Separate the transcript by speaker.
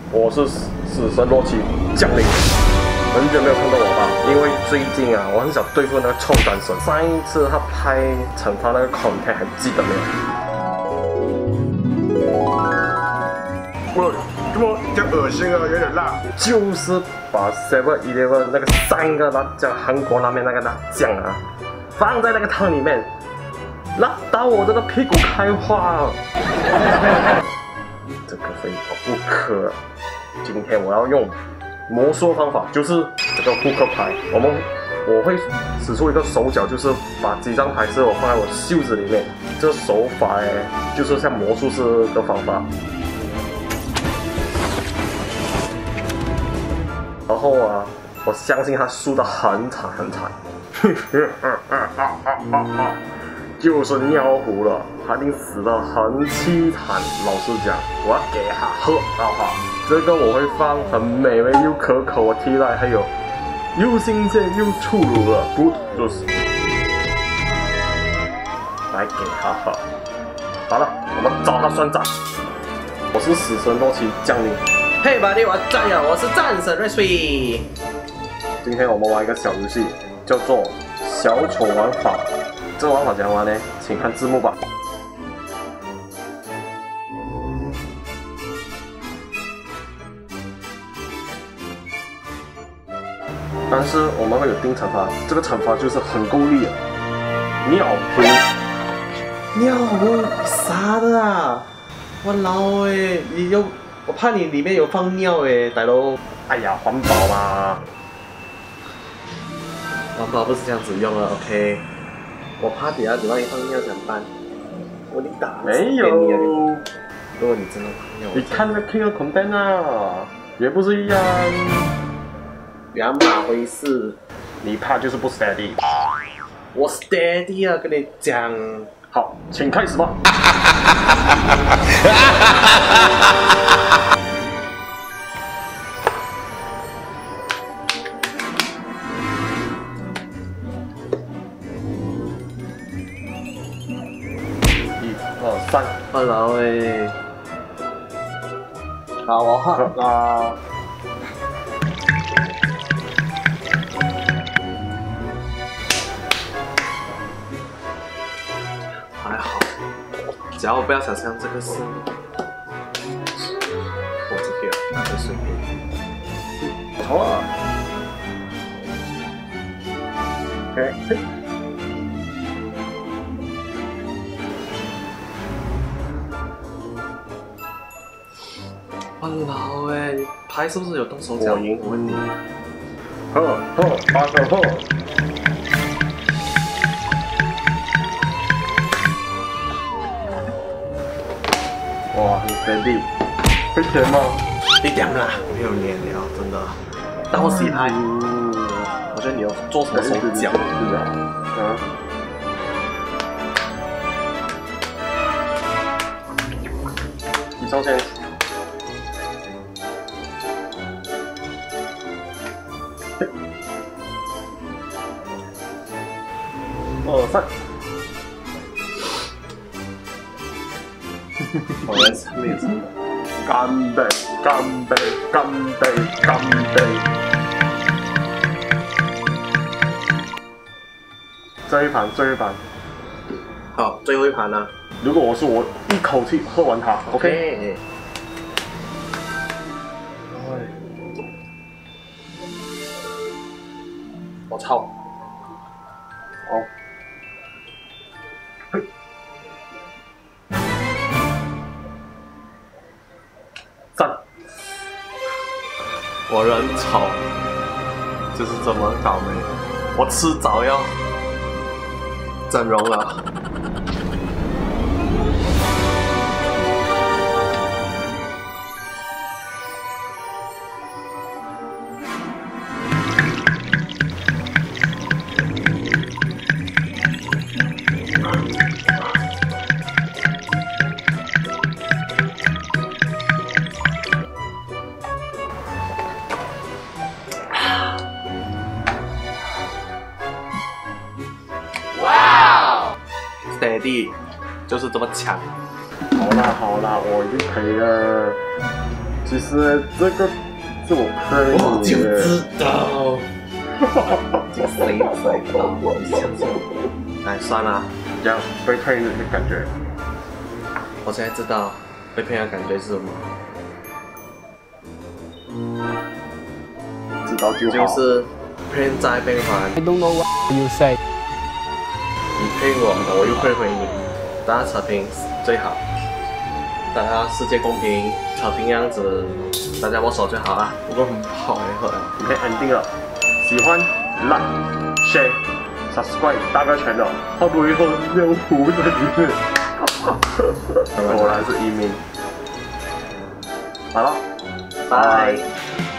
Speaker 1: 我是死神洛基降临。很久没有看到我吧？因为最近啊，我很想对付那个臭战神。上一次他拍惩罚那个 content 还记得没有？
Speaker 2: 我怎么这恶心啊？有点辣。
Speaker 1: 就是把 7-Eleven 那个3个辣酱，韩国那边那个辣酱啊，放在那个汤里面，辣到我这个屁股开花了。这个非我不可。今天我要用魔术方法，就是这个扑克牌。我会使出一个手脚，就是把几张牌是我放在我袖子里面。这个手法就是像魔术师的方法。然后啊，我相信他输得很惨很惨。就是尿壶了，他一定死得很凄惨。老实讲，我要给他喝到哈。这个我会放很美味又可口的替代，还有又新鲜又出炉了，good juice，来给他喝。好了，我们找他算账。我是死神洛基降临。
Speaker 3: 嘿，巴蒂，我战友，我是战神瑞瑞。
Speaker 1: 今天我们玩一个小游戏，叫做小丑玩法。这个玩法怎样玩呢？请看字幕吧。但是我们会有定惩罚，这个惩罚就是很够力的。尿壶，
Speaker 3: 尿壶啥的啊？我老诶，我怕你里面有放尿诶，大佬。
Speaker 1: 哎呀，环保嘛。
Speaker 3: 环保不是这样子用的 ，OK。我怕底下只让你放尿怎么办？我你打
Speaker 1: 没有。
Speaker 3: 如果你真的放尿，
Speaker 1: 你看那个 King of Content 啊，也不是一样。
Speaker 3: 两码回事。
Speaker 1: 你怕就是不 steady。
Speaker 3: 我 steady 啊，跟你讲。
Speaker 1: 好，请开始吧。1、2、3，
Speaker 3: 好老诶。好，我喝
Speaker 1: 啊。
Speaker 3: 还好，只要我不要想象这个是我这个那就随便。
Speaker 1: 好啊。OK。
Speaker 3: 哇老诶，牌是不是有动手脚？
Speaker 1: 我赢，
Speaker 3: 我问你。
Speaker 1: 八个喝。哇，很 steady， 会甜吗？
Speaker 3: 一点啦，没有脸了，真的。但我洗牌，我觉得你要做什么手脚？
Speaker 1: 是啊。你首先。2、3。
Speaker 3: 我也是没有什么。
Speaker 1: 干杯！干杯！干杯！干杯！这一盘，这一盘。
Speaker 3: 好，最后一盘了。
Speaker 1: 如果我一口气喝完它 ，OK。
Speaker 3: 我操！
Speaker 1: 好。3。
Speaker 3: 我人丑，就是这么倒霉。我迟早要整容了。steady 就是这么强。
Speaker 1: 好啦好啦，我已经可以了。 其实这个是我朋友
Speaker 3: 我就知道，这个谁知道？你想想，哎，算了，
Speaker 1: 这样被骗的感觉。
Speaker 3: 我现在知道被骗的感觉是什么，
Speaker 1: 知道就好。
Speaker 3: 就是骗债骗还。
Speaker 4: I don't know what you say。
Speaker 3: 你骗我，我又骗回你，大家扯平最好，大家世界公平，扯平样子，大家握手最好啊。不过很好哎，好了。
Speaker 1: 今天 ending 了，喜欢 like share subscribe 大个拳的，会不会有糊在里面？果然是移民。好了，拜。